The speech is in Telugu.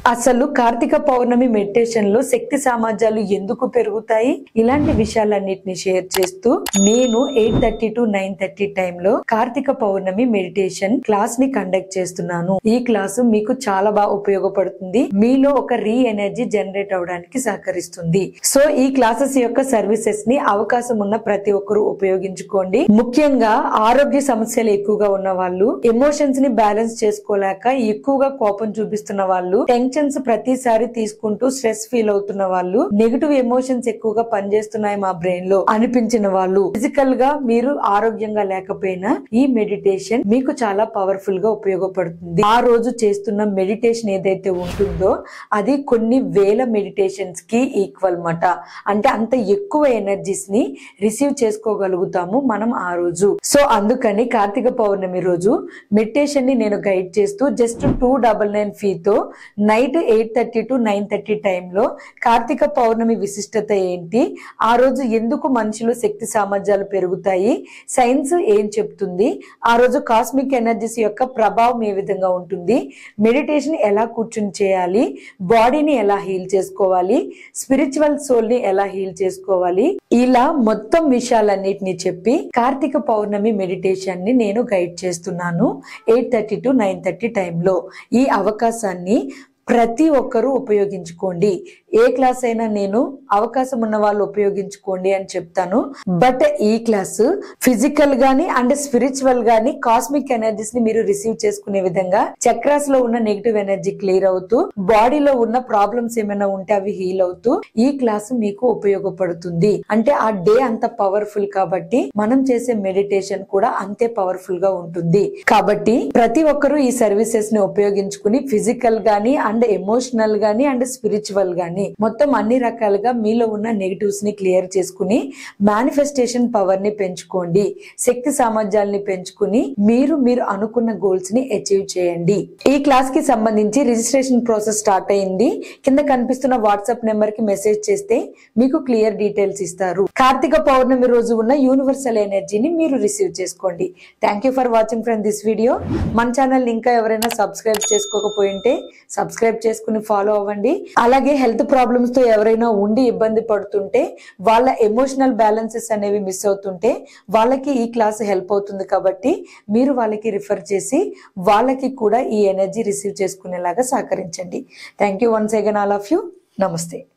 అసలు కార్తీక పౌర్ణమి మెడిటేషన్ లో శక్తి సామర్థ్యాలు ఎందుకు పెరుగుతాయి, ఇలాంటి విషయాలన్నిటిని షేర్ చేస్తూ నేను 8:30 to 9:30 టైంలో కార్తీక పౌర్ణమి మెడిటేషన్ క్లాస్ ని కండక్ట్ చేస్తున్నాను. ఈ క్లాసు మీకు చాలా బాగా ఉపయోగపడుతుంది. మీలో ఒక రీ ఎనర్జీ జనరేట్ అవడానికి సహకరిస్తుంది. సో ఈ క్లాసెస్ యొక్క సర్వీసెస్ ని అవకాశం ఉన్న ప్రతి ఒక్కరు ఉపయోగించుకోండి. ముఖ్యంగా ఆరోగ్య సమస్యలు ఎక్కువగా ఉన్న వాళ్ళు, ఎమోషన్స్ ని బ్యాలెన్స్ చేసుకోలేక ఎక్కువగా కోపం చూపిస్తున్న వాళ్ళు, టెన్షన్స్ ప్రతిసారి తీసుకుంటూ స్ట్రెస్ ఫీల్ అవుతున్న వాళ్ళు, నెగటివ్ ఎమోషన్స్ ఎక్కువగా పనిచేస్తున్నాయి మా బ్రెయిన్ లో అనిపించిన వాళ్ళు, ఫిజికల్ గా మీరు ఆరోగ్యంగా లేకపోయినా ఈ మెడిటేషన్ మీకు చాలా పవర్ఫుల్ గా ఉపయోగపడుతుంది. ఆ రోజు చేస్తున్న మెడిటేషన్ ఏదైతే ఉంటుందో అది కొన్ని వేల మెడిటేషన్స్ కి ఈక్వల్ మాట. అంటే అంత ఎక్కువ ఎనర్జీస్ ని రిసీవ్ చేసుకోగలుగుతాము మనం ఆ రోజు. సో అందుకని కార్తీక పౌర్ణమి రోజు మెడిటేషన్ ని నేను గైడ్ చేస్తూ జస్ట్ 299 ఫీతో నైట్ 8:30 to 9:30 టైంలో కార్తీక పౌర్ణమి విశిష్టత ఏంటి, ఆ రోజు ఎందుకు మనిషిలో శక్తి సామర్థ్యాలు పెరుగుతాయి, సైన్స్ ఏం చెప్తుంది, ఆ రోజు కాస్మిక్ ఎనర్జీస్ యొక్క ప్రభావం ఏ విధంగా ఉంటుంది, మెడిటేషన్ ఎలా కూర్చుని చేయాలి, బాడీని ఎలా హీల్ చేసుకోవాలి, స్పిరిచువల్ సోల్ ని ఎలా హీల్ చేసుకోవాలి, ఇలా మొత్తం విషయాలన్నిటిని చెప్పి కార్తీక పౌర్ణమి మెడిటేషన్ ని నేను గైడ్ చేస్తున్నాను 8:30 to 9:30 టైంలో. ఈ అవకాశాన్ని ప్రతి ఒక్కరూ ఉపయోగించుకోండి. ఏ క్లాస్ అయినా నేను అవకాశం ఉన్న వాళ్ళు ఉపయోగించుకోండి అని చెప్తాను. బట్ ఈ క్లాస్ ఫిజికల్ గానీ అండ్ స్పిరిచువల్ గానీ కాస్మిక్ ఎనర్జీస్ ని మీరు రిసీవ్ చేసుకునే విధంగా, చక్రాస్ లో ఉన్న నెగిటివ్ ఎనర్జీ క్లియర్ అవుతూ, బాడీలో ఉన్న ప్రాబ్లమ్స్ ఏమైనా ఉంటే అవి హీల్ అవుతూ ఈ క్లాస్ మీకు ఉపయోగపడుతుంది. అంటే ఆ డే అంత పవర్ఫుల్ కాబట్టి మనం చేసే మెడిటేషన్ కూడా అంతే పవర్ఫుల్ గా ఉంటుంది. కాబట్టి ప్రతి ఒక్కరూ ఈ సర్వీసెస్ ని ఉపయోగించుకుని ఫిజికల్ గానీ అండ్ ఎమోషనల్ గానీ అండ్ స్పిరిచువల్ గానీ మొత్తం అన్ని రకాలుగా మీలో ఉన్న నెగటివ్స్ ని క్లియర్ చేసుకుని మేనిఫెస్టేషన్ పవర్ ని పెంచుకోండి, శక్తి సామర్థ్యాలని పెంచుకుని మీరు అనుకున్న గోల్స్ ని అచీవ్ చేయండి. ఈ క్లాస్ కి సంబంధించి రిజిస్ట్రేషన్ ప్రాసెస్ స్టార్ట్ అయింది. కింద కనిపిస్తున్న వాట్సాప్ నెంబర్ కి మెసేజ్ చేస్తే మీకు క్లియర్ డీటెయిల్స్ ఇస్తారు. కార్తీక పౌర్ణమి రోజు ఉన్న యూనివర్సల్ ఎనర్జీని మీరు రిసీవ్ చేసుకోండి. Thank you for watching friend this video. మన ఛానల్ ఇంకా ఎవరైనా సబ్స్క్రైబ్ చేసుకోకపోయింటే సబ్స్క్రైబ్ చేసుకుని ఫాలో అవ్వండి. అలాగే హెల్త్ ప్రాబ్లమ్స్ తో ఎవరైనా ఉండి ఇబ్బంది పడుతుంటే, వాళ్ళ ఎమోషనల్ బ్యాలెన్సెస్ అనేవి మిస్ అవుతుంటే వాళ్ళకి ఈ క్లాస్ హెల్ప్ అవుతుంది. కాబట్టి మీరు వాళ్ళకి రిఫర్ చేసి వాళ్ళకి కూడా ఈ ఎనర్జీ రిసీవ్ చేసుకునేలాగా సహకరించండి. Thank you once again all of you. నమస్తే.